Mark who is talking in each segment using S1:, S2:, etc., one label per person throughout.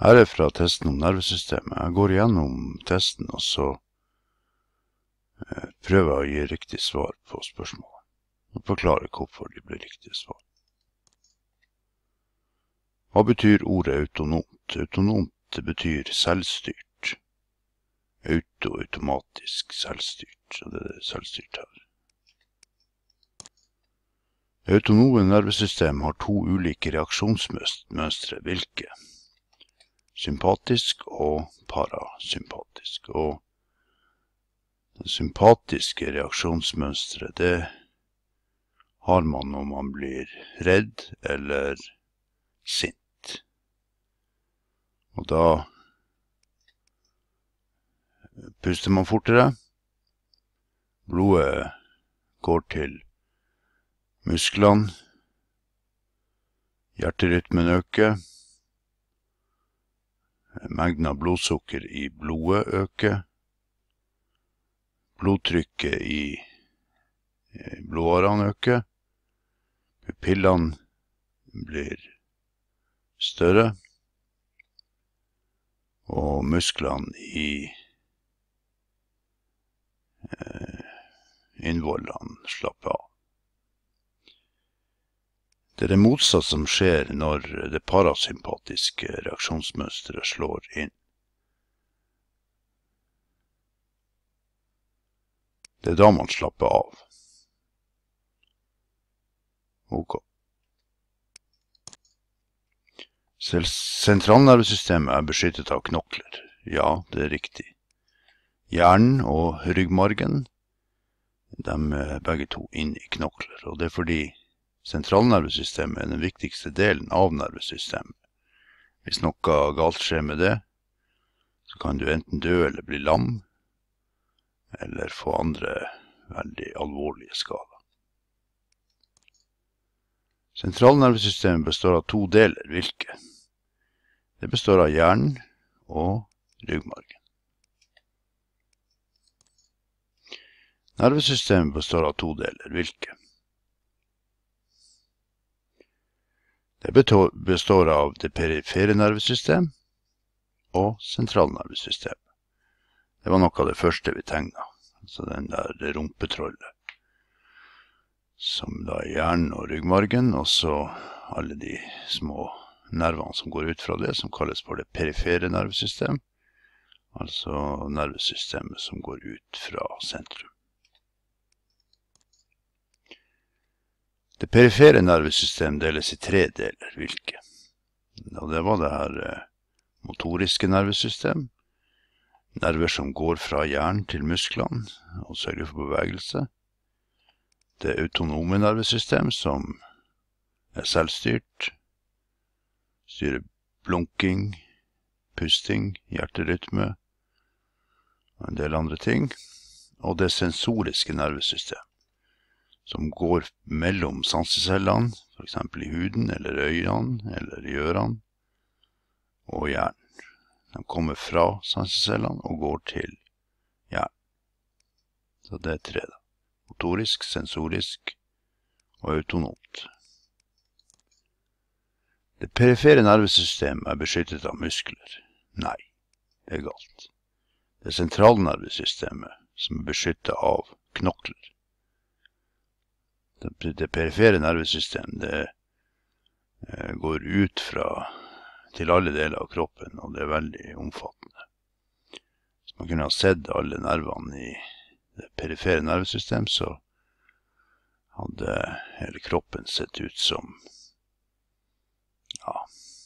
S1: Her er fra testen om nervesystemet. Jeg går gjennom testen, og så prøver jeg å gi riktig svar på spørsmålet. Og forklare hvorfor de blir riktige svar. Hva betyr ordet autonomt? Autonomt betyr selvstyrt. Automatisk selvstyrt. Så det er selvstyrt her. Det autonome nervesystem har to ulike reaksjonsmønstre. Hvilke? Sympatisk og parasympatisk. Og det sympatiske reaksjonsmønstret, det har man når man blir redd eller sint. Og da puster man fortere. Blodet går til musklene. Hjerterytmen øker. Mengden av blodsukker i blodet øker. Blodtrykket i blodårene øker. Pupillene blir større. Og musklene i innvollene slapper av. Det er det motsatte som skjer når det parasympatiske reaksjonsmønstret slår inn. Det er da man slapper av. Ok. Sentralnervesystemet er beskyttet av knokler. Ja, det er riktig. Hjernen og ryggmargen, de er begge to inn i knokler, og det er fordi sentralnervesystemet er den viktigste delen av nervesystemet. Hvis noe galt skjer med det, så kan du enten dø eller bli lam, eller få andre veldig alvorlige skader. Sentralnervesystemet består av to deler. Hvilke? Det består av hjernen og ryggmargen. Nervesystemet består av to deler. Hvilke? Det består av det perifere nervesystem og sentralnervesystem. Det var noe av det første vi tegnet. Altså den der rumpetrollet. Som da er hjernen og ryggmargen, og så alle de små nervene som går ut fra det, som kalles for det perifere nervesystem. Altså nervesystemet som går ut fra sentrum. Det perifere nervesystem deles i tre deler. Hvilke? Og det var det her motoriske nervesystem. Nerver som går fra hjernen til musklene og sørger for bevegelse. Det autonome nervesystem som er selvstyrt. Styrer blunking, pusting, hjerterytme og en del andre ting. Og det sensoriske nervesystem, som går mellom sansecellene, for eksempel i huden, eller øynene, eller i ørene, og hjernen. De kommer fra sansecellene og går til hjernen. Så det er tre da. Motorisk, sensorisk og autonomt. Det perifere nervesystemet er beskyttet av muskler. Nei, det er galt. Det er sentralnervesystemet som er beskyttet av knokler. Det perifere nervesystemet, det går ut til alle deler av kroppen, og det er veldig omfattende. Hvis man kunne ha sett alle nervene i det perifere nervesystem, så hadde hele kroppen sett ut som, ja,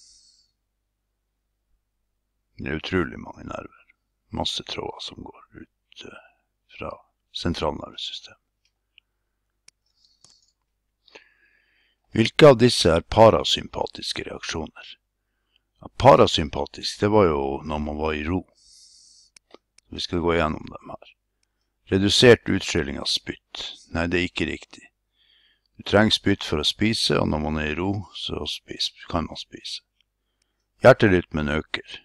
S1: det er utrolig mange nerver. Masse tråder som går ut fra sentralnervesystemet. Hvilke av disse er parasympatiske reaksjoner? Ja, parasympatisk, det var jo når man var i ro. Vi skal gå gjennom dem her. Redusert utskilling av spytt. Nei, det er ikke riktig. Du trenger spytt for å spise, og når man er i ro, så kan man spise. Hjerterytmen øker.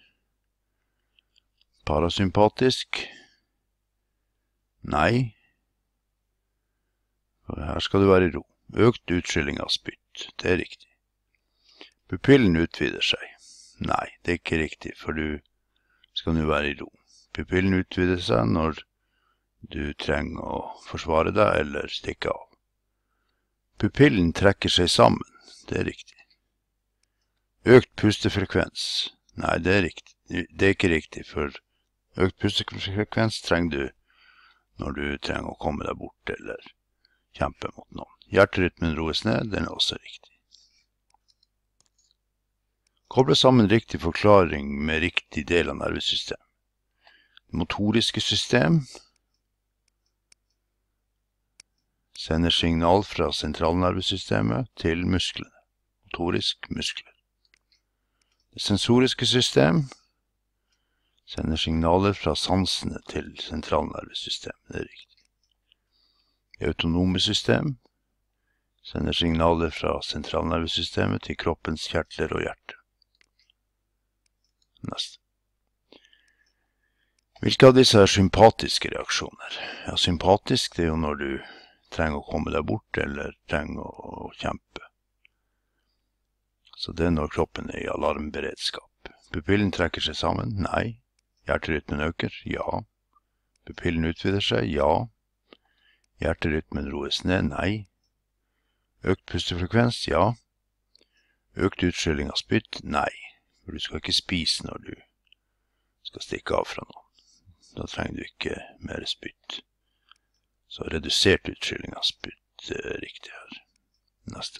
S1: Parasympatisk. Nei. For her skal du være i ro. Økt utskilling av spytt. Det er riktig. Pupillen utvider seg. Nei, det er ikke riktig, for du skal nå være i ro. Pupillen utvider seg når du trenger å forsvare deg eller stikke av. Pupillen trekker seg sammen, det er riktig. Økt pustefrekvens, nei, det er ikke riktig, for økt pustefrekvens trenger du når du trenger å komme deg bort eller kjempe mot noen. Hjerterytmen roes ned, den er også riktig. Koble sammen riktig forklaring med riktig del av nervesystem. Det motoriske system sender signal fra sentralnervesystemet til musklene. Motorisk muskler. Det sensoriske system sender signaler fra sansene til sentralnervesystemet. Det er riktig. Det autonome system sender signaler fra sentralnervesystemet til kroppens kjertler og hjerte. Neste. Hvilke av disse er sympatiske reaksjoner? Ja, sympatisk det er jo når du trenger å komme deg bort eller trenger å kjempe. Så det er når kroppen er i alarmberedskap. Pupillen trekker seg sammen? Nei. Hjerterytmen øker? Ja. Pupillen utvider seg? Ja. Hjerterytmen roes ned? Nei. Økt pustefrekvens? Ja. Økt utskylling av spytt? Nei. For du skal ikke spise når du skal stikke av fra noen. Da trenger du ikke mer spytt. Så redusert utskylling av spytt er riktig her. Neste.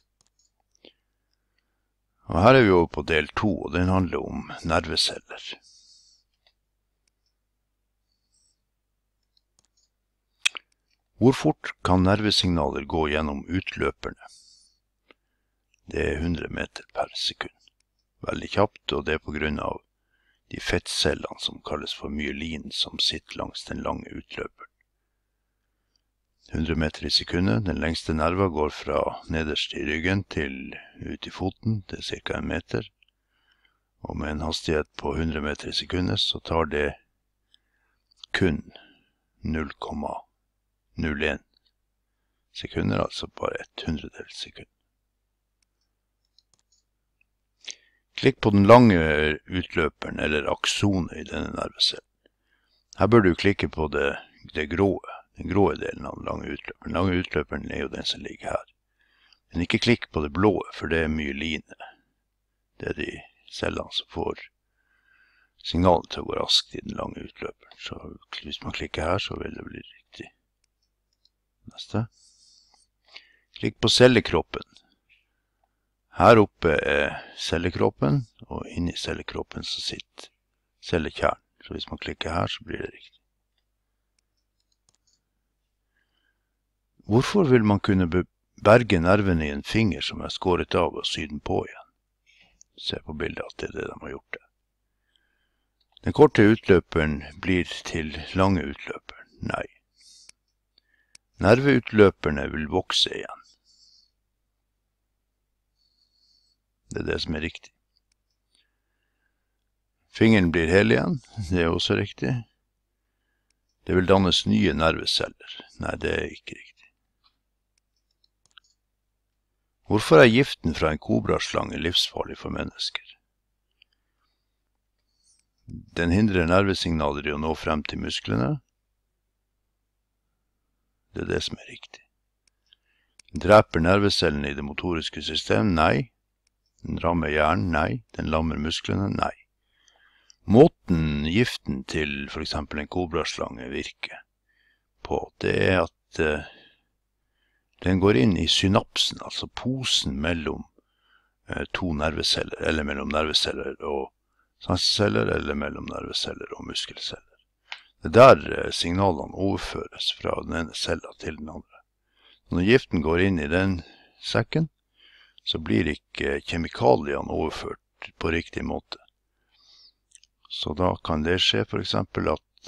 S1: Og her er vi over på del 2, og den handler om nerveceller. Hvor fort kan nervesignaler gå gjennom utløperne? Det er 100 meter per sekund. Veldig kjapt, og det er på grunn av de fettcellene som kalles for myelin, som sitter langs den lange utløperen. 100 meter i sekundet, den lengste nerva går fra nederst i ryggen til ut i foten, det er cirka 1 meter. Og med en hastighet på 100 meter i sekundet, så tar det kun 0,01 sekunder, altså bare 100 sekund. Klikk på den lange utløperen eller aksonet i denne nervecellen. Her bør du klikke på den grå delen av den lange utløperen. Den lange utløperen er jo den som ligger her. Men ikke klikk på det blå, for det er myeline. Det er de cellene som får signalen til å gå raskt i den lange utløperen. Så hvis man klikker her, så vil det bli riktig. Neste. Klikk på cellekroppen. Her oppe er cellekroppen, og inni cellekroppen så sitter cellekjernen. Så hvis man klikker her, så blir det riktig. Hvorfor vil man kunne berge nervene i en finger som er skåret av og sy den på igjen? Se på bildet at det er det de har gjort det. Den korte utløperen blir til lange utløperen. Nei. Nerveutløperne vil vokse igjen. Det er det som er riktig. Fingeren blir hel igjen, det er også riktig. Det vil dannes nye nerveceller. Nei, det er ikke riktig. Hvorfor er giften fra en kobraslange livsfarlig for mennesker? Den hindrer nervesignaler i å nå frem til musklene. Det er det som er riktig. Den dreper nervecellene i det motoriske system? Nei. Den rammer hjernen? Nei. Den lammer musklene? Nei. Måten giften til for eksempel en kobraslange virker på, det er at den går inn i synapsen, altså posen mellom to nerveceller, eller mellom nerveceller og sanseceller, eller mellom nerveceller og muskelceller. Det er der signalene overføres fra den ene cella til den andre. Når giften går inn i den sekken, så blir ikke kjemikaliene overført på riktig måte. Så da kan det skje for eksempel at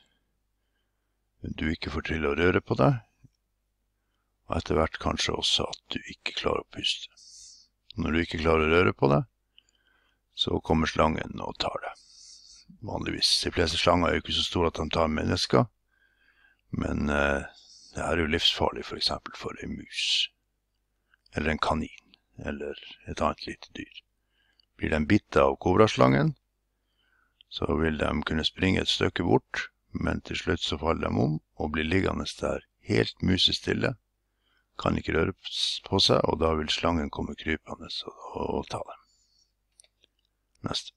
S1: du ikke får til å røre på deg, og etter hvert kanskje også at du ikke klarer å puste. Når du ikke klarer å røre på deg, så kommer slangen og tar deg. Vanligvis, de fleste slanger er jo ikke så store at de tar mennesker, men det er jo livsfarlig for eksempel for en mus, eller en kanin, eller et annet lite dyr. blir de bitt av kobraslangen, så vil de kunne springe et stykke bort, men til slutt så faller de om og blir liggende der helt musestille, kan ikke røre på seg, og da vil slangen komme krypende og ta dem. Neste.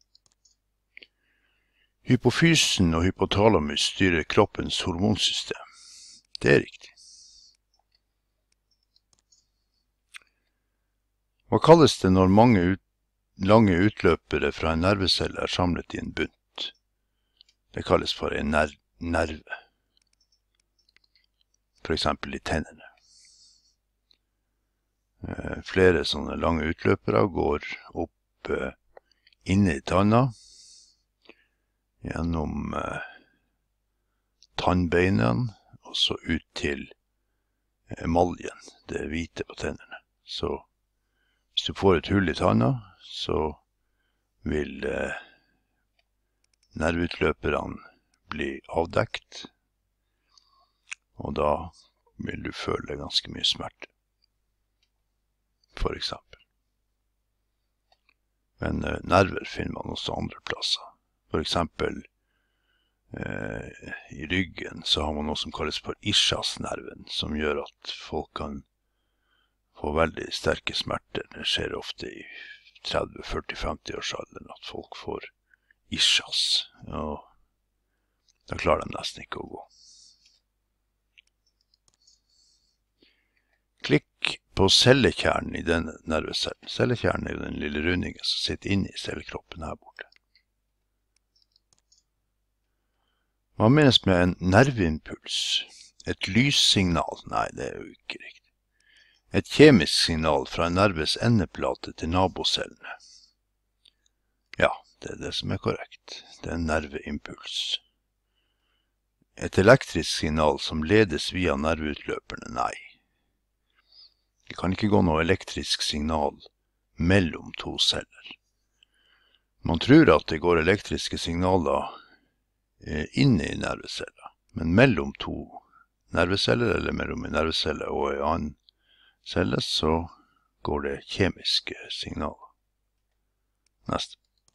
S1: Hypofysen og hypotalamus styrer kroppens hormonsystem. Det er riktig. Hva kalles det når mange lange utløpere fra en nervecelle er samlet i en bunt? Det kalles for en nerve. For eksempel i tennene. Flere sånne lange utløpere går opp inne i tanna, gjennom tannbeinene, og så ut til emaljen, det hvite på tennene. Så hvis du får et hull i tanna, så vil nerveutløperne bli avdekt, og da vil du føle ganske mye smerte, for eksempel. Men nerver finner man også andre plasser. For eksempel i ryggen så har man noe som kalles for ischiasnerven, som gjør at folk kan få veldig sterke smerter. Det skjer ofte i 30, 40, 50 års alderen at folk får ischias, og da klarer de nesten ikke å gå. Klikk på cellekjernen i denne nervecellen. Cellekjernen er jo den lille rundingen som sitter inne i cellekroppen her borte. Hva menes med en nerveimpuls? Et lyssignal? Nei, det er jo ikke riktig. Et kjemisk signal fra en nerves endeplate til nabocellene. Ja, det er det som er korrekt. Det er en nerveimpuls. Et elektrisk signal som ledes via nerveutløperne? Nei. Det kan ikke gå noe elektrisk signal mellom to celler. Man tror at det går elektriske signaler inne i nerveceller, men mellom to nerveceller, eller mellom en nervecelle og en annen celle, så går det kjemiske signaler. Neste.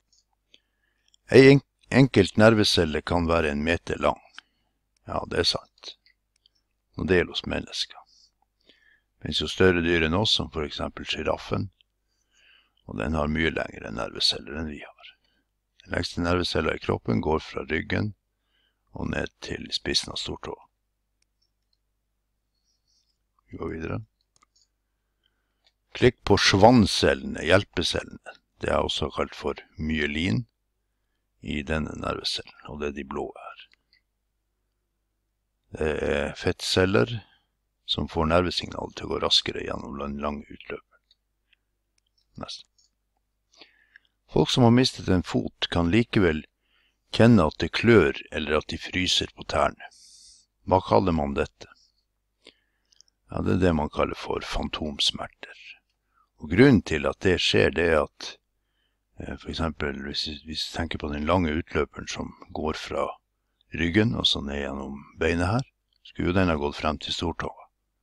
S1: En enkelt nervecelle kan være 1 meter lang. Ja, det er sant. Og det gjelder hos mennesker. Det finnes jo større dyr enn oss, som for eksempel giraffen, og den har mye lengre nerveceller enn vi har. Den lengste nervecella i kroppen går fra ryggen og ned til spissen av stortåa. Vi går videre. Klikk på svanncellene, hjelpecellene. Det er også kalt for myelin i denne nervecellen, og det er de blå her. Det er fettceller som får nervesignalet til å gå raskere gjennom den lange utløperen. Neste. Folk som har mistet en fot kan likevel kjenne at det klør eller at de fryser på tærne. Hva kaller man dette? Ja, det er det man kaller for fantomsmerter. Og grunnen til at det skjer, det er at for eksempel hvis vi tenker på den lange utløperen som går fra ryggen og så ned gjennom beinet her, skulle jo den ha gått frem til stortåa.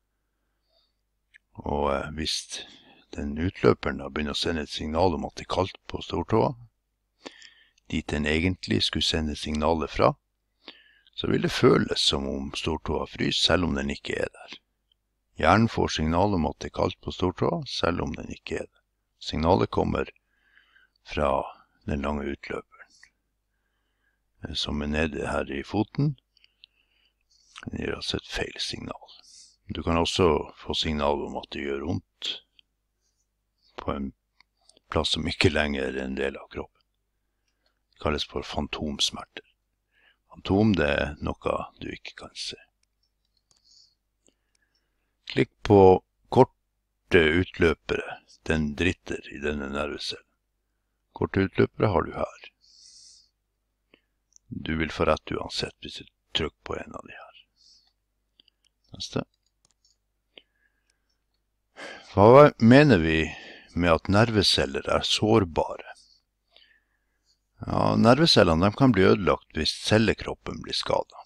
S1: Og hvis den utløperen da begynner å sende et signal om at det er kaldt på stortåa, dit den egentlig skulle sende signalet fra, så vil det føles som om stortåa fryser, selv om den ikke er der. Hjernen får signal om at det er kaldt på stortåa, selv om den ikke er der. Signalet kommer fra den lange utløperen, som er nede her i foten. Den gir altså et feil signal. Du kan også få signal om at det gjør vondt på en plass som ikke lenger er en del av kroppen. Det kalles for fantomsmerter. Fantom, det er noe du ikke kan se. Klikk på korte utløpere, den dritter i denne nervecellen. Korte utløpere har du her. Du vil få rett uansett hvis du trykker på en av de her. Neste. Hva mener vi med at nerveceller er sårbare? Ja, nervecellene kan bli ødelagt hvis cellekroppen blir skadet.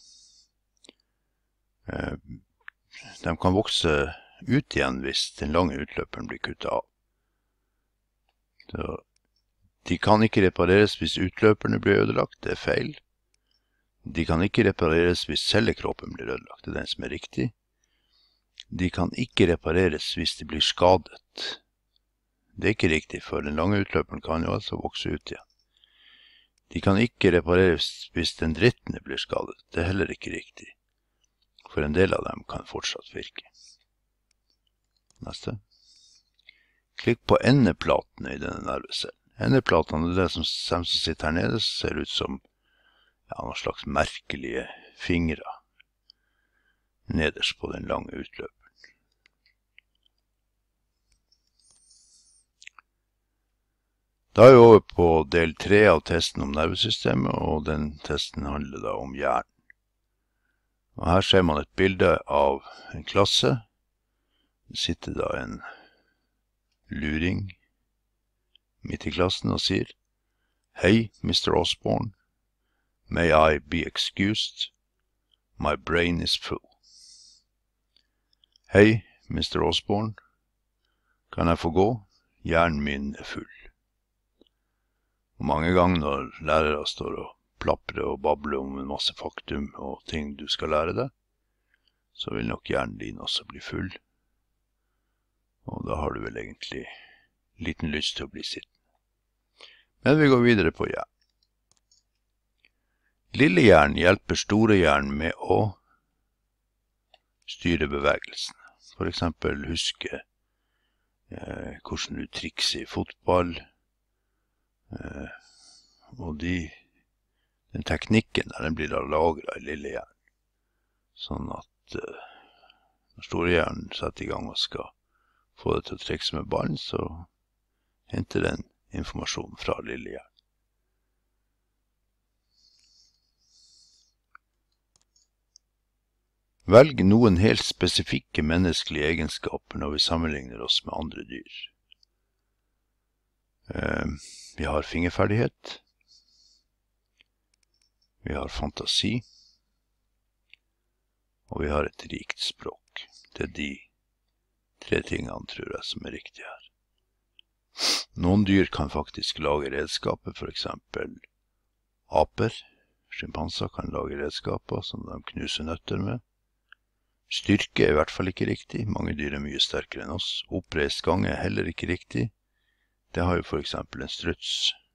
S1: De kan vokse ut igjen hvis den lange utløperen blir kuttet av. Så De kan ikke repareres hvis utløperne blir ødelagt, det er feil. De kan ikke repareres hvis cellekroppen blir ødelagt, det er den som er riktig. De kan ikke repareres hvis de blir skadet. Det er ikke riktig, for den lange utløperen kan jo altså vokse ut igjen. De kan ikke repareres hvis dendrittene blir skadet, det er heller ikke riktig, for en del av dem kan fortsatt virke. Neste. Klikk på endeplatene i denne nervecellen. Endeplatene er det som sitter her nede, som ser ut som noen slags merkelige fingre nederst på den lange utløperen. Da er vi over på del 3 av testen om nervesystemet, og den testen handler da om hjernen. Og her ser man et bilde av en klasse. Det sitter da en luring midt i klassen og sier: «Hei, Mr. Osborne. May I be excused? My brain is full.» «Hei, Mr. Osborne. Kan jeg få gå? Hjernen min er full.» Og mange ganger når lærere står og plaprer og babler om en masse faktum og ting du skal lære deg, så vil nok hjernen din også bli full. Og da har du vel egentlig liten lyst til å bli sittende. Men vi går videre på hjernen. Lillehjernen hjelper storehjernen med å styre bevegelsen. For eksempel huske hvordan du trikser i fotball, og den teknikken der, den blir da lagret i lillehjernen. Sånn at når storehjernen setter i gang og skal få det til å trikse med ballen, så henter den informasjon fra lillehjernen. Velg noen helt spesifikke menneskelige egenskaper når vi sammenligner oss med andre dyr. Vi har fingerferdighet, vi har fantasi, og vi har et rikt språk. Det er de 3 tingene, tror jeg, som er riktige her. Noen dyr kan faktisk lage redskaper, for eksempel aper. Skimpanser kan lage redskaper som de knuser nøtter med. Styrke er i hvert fall ikke riktig. Mange dyr er mye sterkere enn oss. Oppreist gange er heller ikke riktig. Det har jo for eksempel en struts.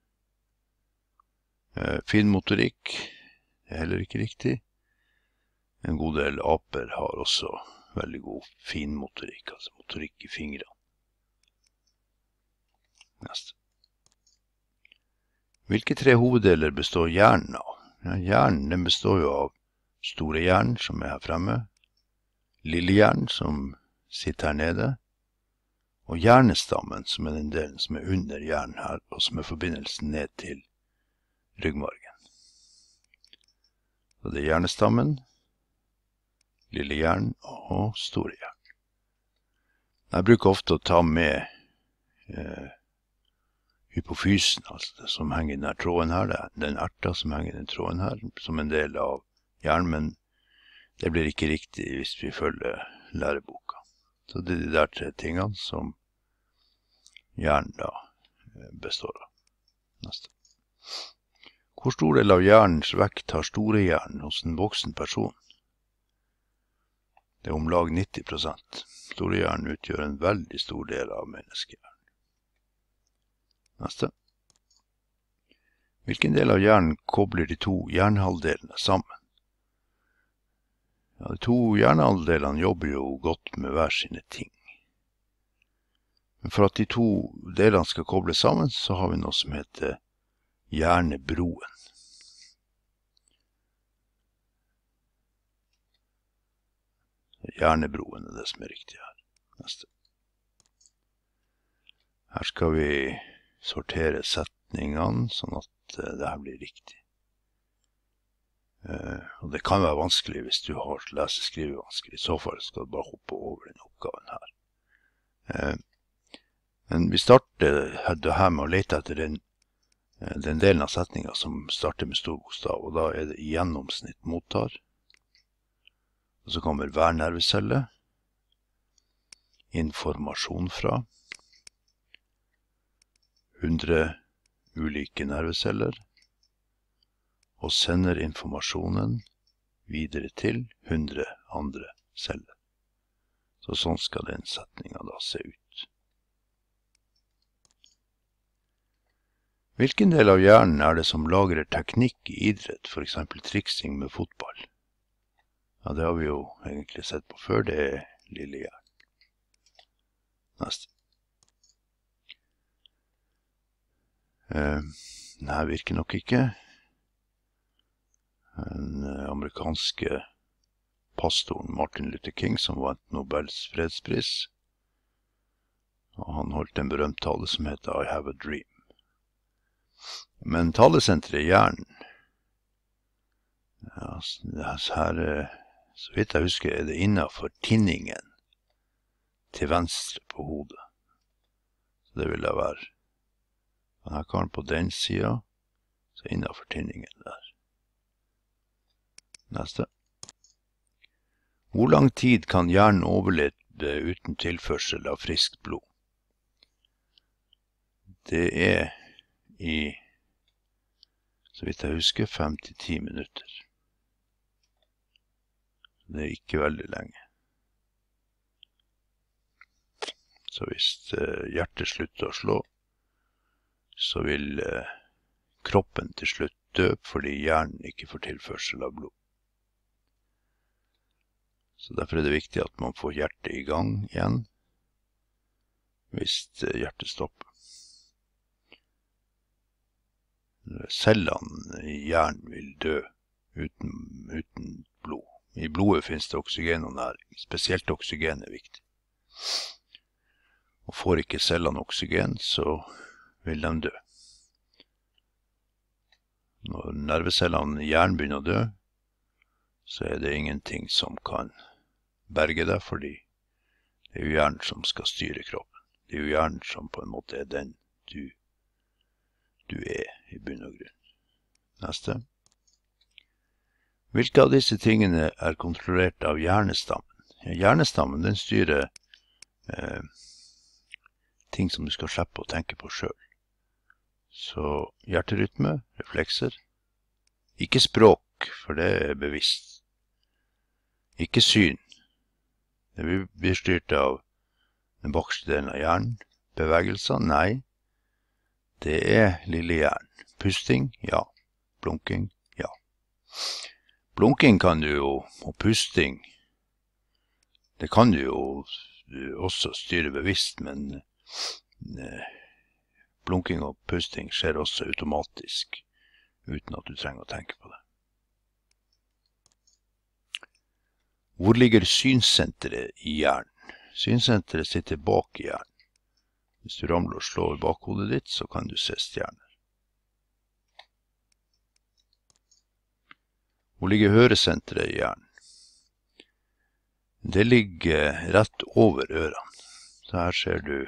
S1: Fin motorikk er heller ikke riktig. En god del aper har også veldig god fin motorikk, altså motorikk i fingrene. Neste. Hvilke 3 hoveddeler består hjernen av? Ja, hjernen den består jo av store hjernen, som er her fremme, lillehjernen, som sitter her nede, og hjernestammen, som er den delen som er under hjernen her, og som er forbindelsen ned til ryggmargen. Så det er hjernestammen, lillehjernen og storehjernen. Jeg bruker ofte å ta med hypofysen, altså det som henger i denne tråden her, den erta som henger i den tråden her, som en del av hjernen, men det blir ikke riktig hvis vi følger læreboka. Så det er de der 3 tingene som hjernen da består av. Neste. Hvor stor del av hjernens vekt har storehjernen hos en voksen person? Det er om lag 90%. Storehjernen utgjør en veldig stor del av menneskehjernen. Neste. Hvilken del av hjernen kobler de 2 hjernehalvdelene sammen? Ja, de 2 hjernehalvdelene jobber jo godt med hver sine ting. Men for at de 2 delene skal koble sammen, så har vi noe som heter hjernebroen. Hjernebroen er det som er riktig her. Neste. Her skal vi sortere setningene, sånn at det her blir riktig. Og det kan være vanskelig hvis du har lese-skrivevansker. I så fall skal du bare hoppe over den oppgaven her. Men vi starter her med å lete etter den delen av setningen som starter med stor bokstav, og da er det i gjennomsnitt mottar. Og så kommer hver nervecelle, informasjon fra, 100 ulike nerveceller og sender informasjonen videre til 100 andre celler. Så sånn skal den setningen da se ut. Hvilken del av hjernen er det som lagrer teknikk i idrett, for eksempel triksing med fotball? Ja, det har vi jo egentlig sett på før, det er lille hjernen. Neste. Denne virker nok ikke. Den amerikanske pastoren Martin Luther King som vant Nobels fredspris. Og han holdt en berømt tale som heter I have a dream. Men talesenteret i hjernen, ja, her, så vidt jeg husker, er det innenfor tinningen til venstre på hodet. Så det vil det være. Og her kan den på den siden, så innenfor tinningen der. Neste. Hvor lang tid kan hjernen overleve uten tilførsel av friskt blod? Det er i, så vidt jeg husker, 5-10 minutter. Det er ikke veldig lenge. Så hvis hjertet slutter å slå, så vil kroppen til slutt dø fordi hjernen ikke får tilførsel av blod. Så derfor er det viktig at man får hjertet i gang igjen hvis hjertet stopper. Cellene i hjernen vil dø uten blod. I blodet finnes det oksygen og næring. Spesielt oksygen er viktig. Og får ikke cellene oksygen, så vil de dø. Når nervecellene i hjernen begynner å dø, så er det ingenting som kan berge deg, fordi det er jo hjernen som skal styre kroppen. Det er jo hjernen som på en måte er den du er i bunn og grunn. Neste. Hvilke av disse tingene er kontrollert av hjernestammen? Hjernestammen, den styrer ting som du skal slippe å tenke på selv. Så hjerterytme, reflekser. Ikke språk, for det er bevisst. Ikke syn. Det blir styrt av den bakste delen av hjernen. Bevegelser, nei. Det er lille hjernen. Pusting, ja. Blunking, ja. Blunking kan du jo, og pusting, det kan du jo også styre bevisst, men blunking og pusting skjer også automatisk, uten at du trenger å tenke på det. Hvor ligger synsenteret i hjernen? Synsenteret sitter bak i hjernen. Hvis du ramler og slår bakhodet ditt, så kan du se stjerner. Hvor ligger høresenteret i hjernen? Det ligger rett over ørene. Så her ser du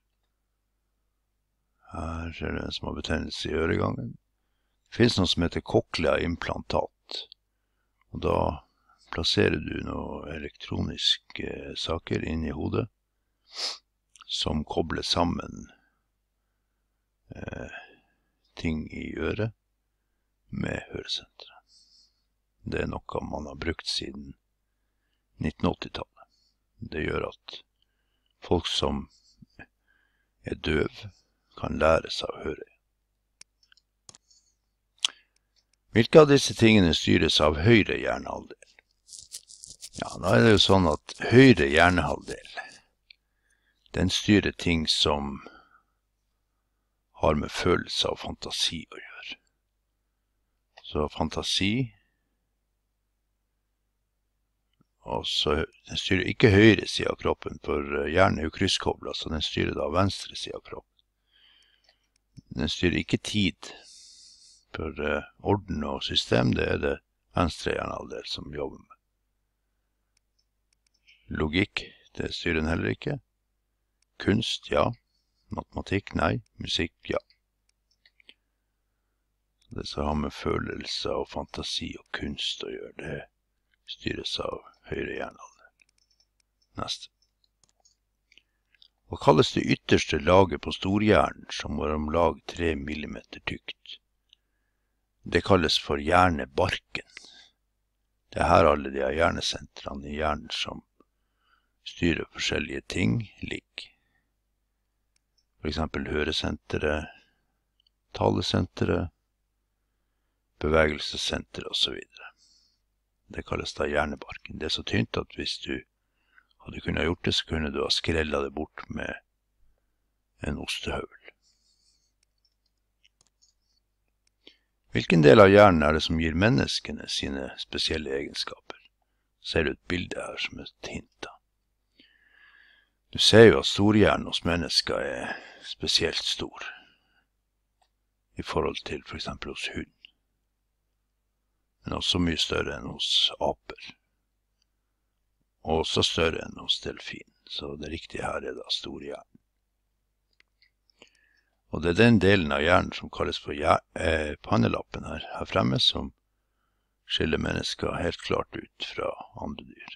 S1: en som har betennelse i øregangen. Det finnes noe som heter cochlea-implantat. Og da plasserer du noen elektroniske saker inn i hodet, som kobler sammen ting i øret med høresenteret. Det er noe man har brukt siden 1980-tallet. Det gjør at folk som er døv kan lære seg å høre. Hvilke av disse tingene styres av høyre hjernehalvdel? Ja, da er det jo sånn at høyre hjernehalvdel, den styrer ting som har med følelse og fantasi å gjøre. Så fantasi, og så den styrer ikke høyre siden av kroppen, for hjernen er jo krysskoblet, så den styrer da venstre siden av kroppen. Den styrer ikke tid, for orden og system, det er det venstre hjernehalvdel som jobber med. Logikk, det styrer den heller ikke. Kunst, ja. Matematikk, nei. Musikk, ja. Det som har med følelser og fantasi og kunst å gjøre, det styres av høyre hjernehalvdel. Neste. Hva kalles det ytterste laget på storhjernen, som var om lag 3 millimeter tykt? Det kalles for hjernebarken. Det er her alle de hjernesentrene i hjernen som styrer forskjellige ting ligger. For eksempel høresenteret, talesenteret, bevegelsessenteret og så videre. Det kalles da hjernebarken. Det er så tynt at hvis du hadde kunnet gjort det, så kunne du ha skrellet det bort med en ostehøvel. Hvilken del av hjernen er det som gir menneskene sine spesielle egenskaper? Ser du et bilde her som et hint da? Du ser jo at storhjernen hos mennesker er spesielt stor i forhold til for eksempel hos hund. Men også mye større enn hos aper. Og også større enn hos delfin. Så det riktige her er da storhjernen. Og det er den delen av hjernen som kalles for pannelappen her fremme, som skiller mennesker helt klart ut fra andre dyr.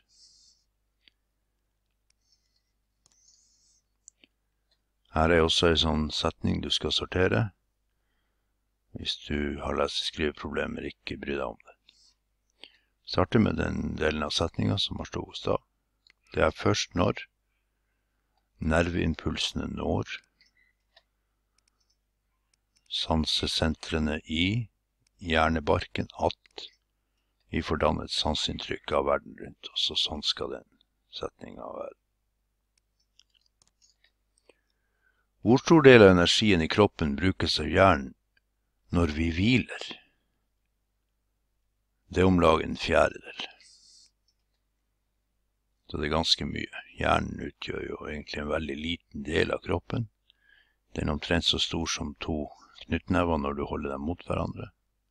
S1: Her er også en sånn setning du skal sortere. Hvis du har lese-skriveproblemer, ikke bry deg om det. Starter med den delen av setningen som har stått hos da. Det er først når nerveimpulsene når sansesentrene i hjernebarken at vi får dannet sanseinntrykk av verden rundt oss, og sånn skal den setningen være. Hvor stor del av energien i kroppen brukes av hjernen når vi hviler? Det er om lag 1/4. Så det er ganske mye. Hjernen utgjør jo egentlig en veldig liten del av kroppen. Den er omtrent så stor som 2 knyttnever når du holder dem mot hverandre.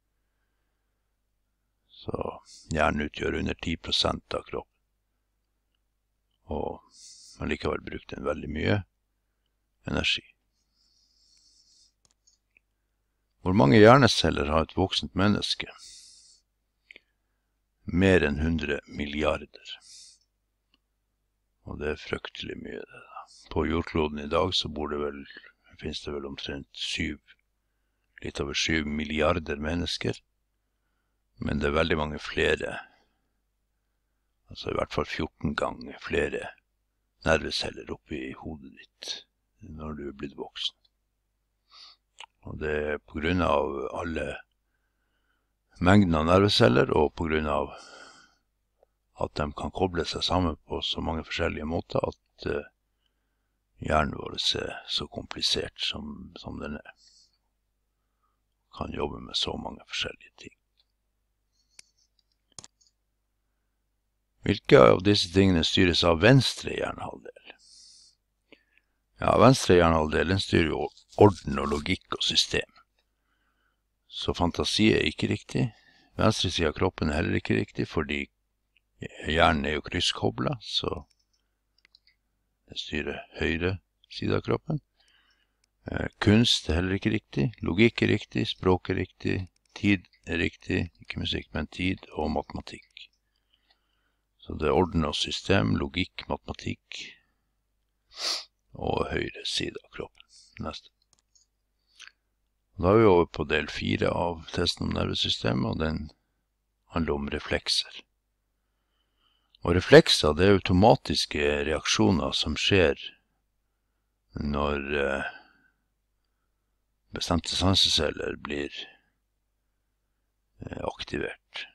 S1: Så hjernen utgjør under 10% av kroppen. Og allikevel bruker den veldig mye energi. Hvor mange hjerneceller har et voksent menneske? Mer enn 100 milliarder. Og det er fryktelig mye det da. På jordkloden i dag så finnes det vel omtrent litt over 7 milliarder mennesker. Men det er veldig mange flere, altså i hvert fall 14 ganger flere nerveceller oppi hodet ditt når du er blitt voksen. Og det er på grunn av alle mengden av nerveceller, og på grunn av at de kan koble seg sammen på så mange forskjellige måter, at hjernen vår er så komplisert som den er. Kan jobbe med så mange forskjellige ting. Hvilke av disse tingene styres av venstre hjernehalvdel? Ja, venstre hjernehalvdel styrer jo orden og logikk og system. Så fantasi er ikke riktig. Venstre siden av kroppen er heller ikke riktig, fordi hjernen er jo krysskoblet, så det styrer høyre siden av kroppen. Kunst er heller ikke riktig, logikk er riktig, språk er riktig, tid er riktig, ikke musikk, men tid og matematikk. Så det er orden og system, logikk, matematikk og høyre side av kroppen. Neste. Da er vi over på del 4 av testen om nervesystemet, og den handler om reflekser. Og reflekser, det er automatiske reaksjoner som skjer når bestemte sanseceller blir aktivert.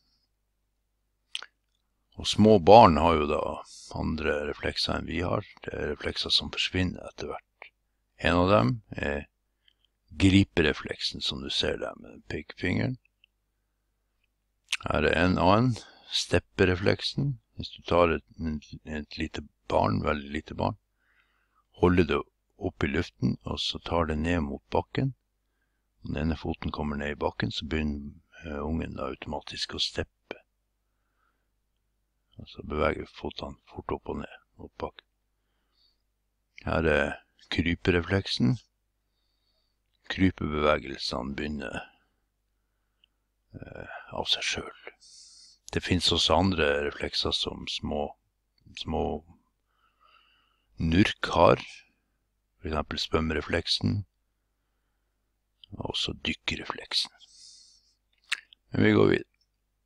S1: Og små barn har jo da andre reflekser enn vi har. Det er reflekser som forsvinner etter hvert. En av dem er griperefleksen, som du ser der med pekefingeren. Her er en annen, stepperefleksen. Hvis du tar et lite barn, veldig lite barn, holder det opp i luften, og så tar det ned mot bakken. Når den ene foten kommer ned i bakken, så begynner ungen da automatisk å steppe. Og så beveger fotene fort opp og ned mot bakken. Her er kryperefleksen. Krypebevegelsene begynner av seg selv. Det finnes også andre reflekser som små nurk har. for eksempel svømmerefleksen, og også dykkerefleksen. Men vi går videre.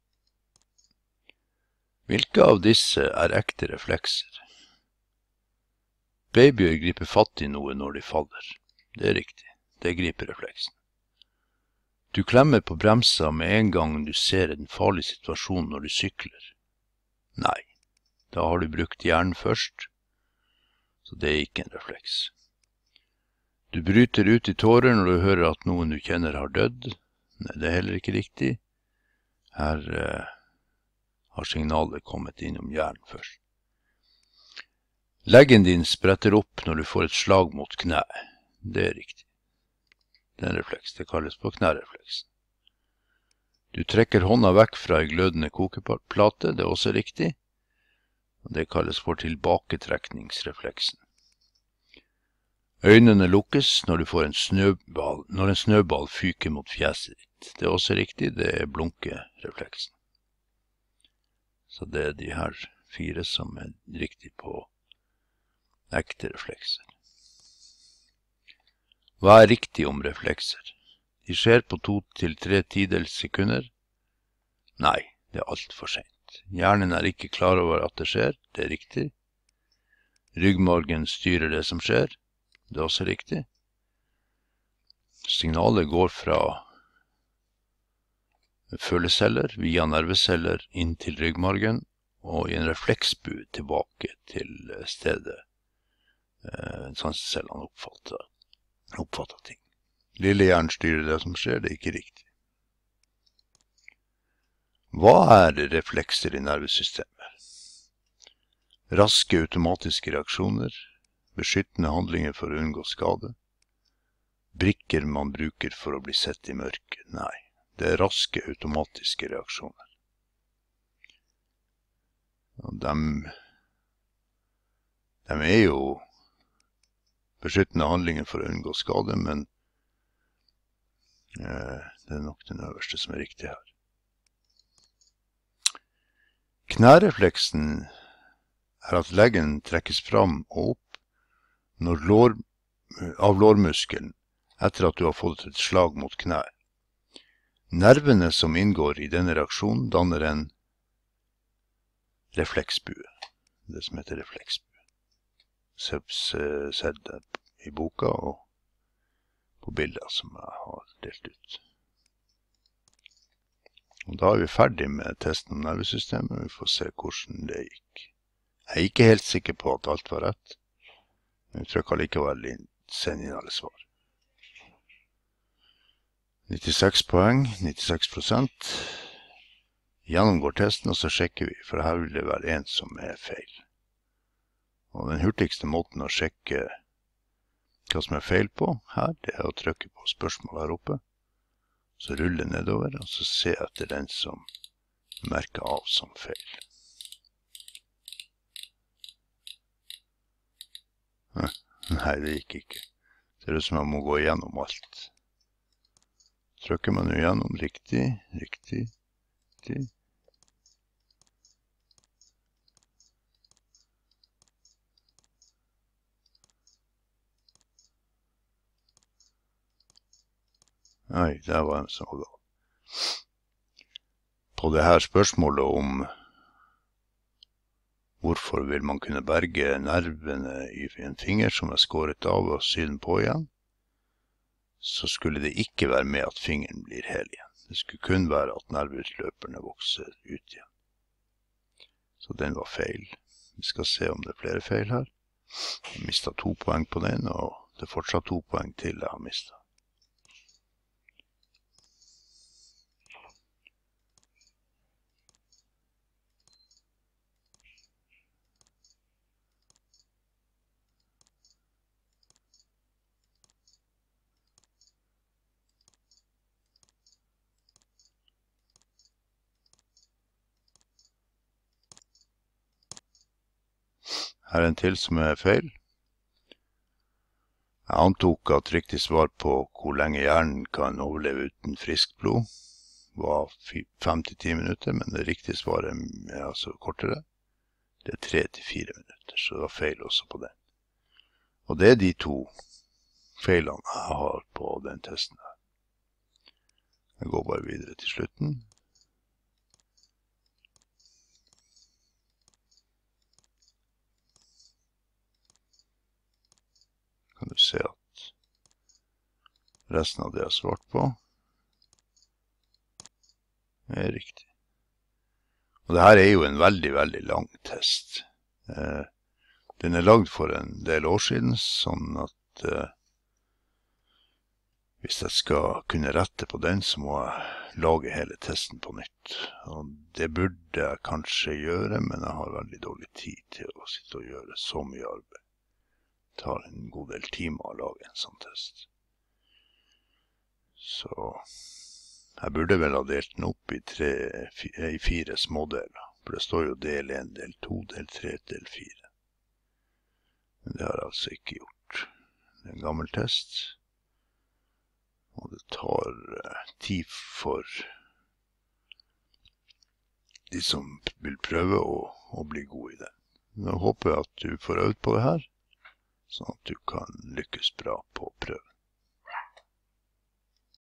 S1: Hvilke av disse er ekte reflekser? Babyer griper fatt i noe når de faller. Det er riktig, det er griperefleksen. Du klemmer på bremsa med en gang du ser en farlig situasjon når du sykler. Nei, da har du brukt hjernen først, så det er ikke en refleks. Du bryter ut i tårer når du hører at noen du kjenner har dødd. Nei, det er heller ikke riktig. Her har signalet kommet innom hjernen først. Leggen din spretter opp når du får et slag mot kneet. Det er riktig. Det er en refleks, det kalles på knærefleksen. Du trekker hånda vekk fra en glødende kokeplate, det er også riktig. Og det kalles for tilbaketrekningsrefleksen. Øynene lukkes når du får en snøball fyker mot fjeset ditt. Det er også riktig, det er blunkerefleksen. Så det er de her 4 som er riktig på ekte reflekser. Hva er riktig om reflekser? De skjer på 2 til 3 tidels sekunder. Nei, det er alt for sent. Hjernen er ikke klar over at det skjer, det er riktig. Ryggmargen styrer det som skjer, det er også riktig. Signalet går fra føleceller via nerveceller inn til ryggmargen, og i en refleksbu tilbake til stedet sansecellene oppfatter ting. Lillehjernen styrer det som skjer, det er ikke riktig. Hva er reflekser i nervesystemet? Raske automatiske reaksjoner, beskyttende handlinger for å unngå skade, brikker man bruker for å bli sett i mørket? Nei, det er raske automatiske reaksjoner. Og de er jo beskyttende handlinger for å unngå skade, men det er nok den øverste som er riktig her. Knærefleksen er at leggen trekkes fram og opp av lårmuskelen etter at du har fått et slag mot knær. Nervene som inngår i denne reaksjonen danner en refleksbue, det som heter refleksbue. Sett det i boka og på bilder som jeg har delt ut. Og da er vi ferdig med testen om nervesystemet, vi får se hvordan det gikk. Jeg er ikke helt sikker på at alt var rett, men jeg trykker likevel send inn alle svar. 96 poeng, 96%. Gjennomgår testen, og så sjekker vi, for her vil det være en som er feil. Og den hurtigste måten å sjekke hva som er feil på her, det er å trykke på spørsmål her oppe. Så rulle nedover, og så se etter den som merker av som feil. Nei, det gikk ikke. Det ser ut som jeg må gå igjennom alt. Trykker man jo igjennom riktig. Nei, det var en som var gal. På det her spørsmålet om hvorfor vil man kunne berge nervene i en finger som er skåret av og sy den på igjen, så skulle det ikke være med at fingeren blir hel igjen. Det skulle kun være at nerveutløperne vokser ut igjen. Så den var feil. Vi skal se om det er flere feil her. Jeg mistet 2 poeng på den, og det er fortsatt 2 poeng til jeg har mistet. Her er en til som er feil. Jeg antok at riktig svar på hvor lenge hjernen kan overleve uten friskt blod var 5-10 minutter, men det riktige svaret er altså kortere. Det er 3-4 minutter, så det var feil også på den. Og det er de 2 feilene jeg har på den testen her. Jeg går bare videre til slutten. Kan du se at resten av det jeg har svart på er riktig. Og det her er jo en veldig, veldig lang test. Den er lagd for en del år siden, sånn at hvis jeg skal kunne rette på den, så må jeg lage hele testen på nytt. Og det burde jeg kanskje gjøre, men jeg har veldig dårlig tid til å sitte og gjøre så mye arbeid. Det tar en god del timer å lage en sånn test. Så jeg burde vel ha delt den opp i 4 smådeler. For det står jo del 1, del 2, del 3, del 4. Men det har jeg altså ikke gjort. Det er en gammel test. Og det tar tid for de som vil prøve å bli gode i det. Jeg håper at du får øvd på det her, sånn at du kan lykkes bra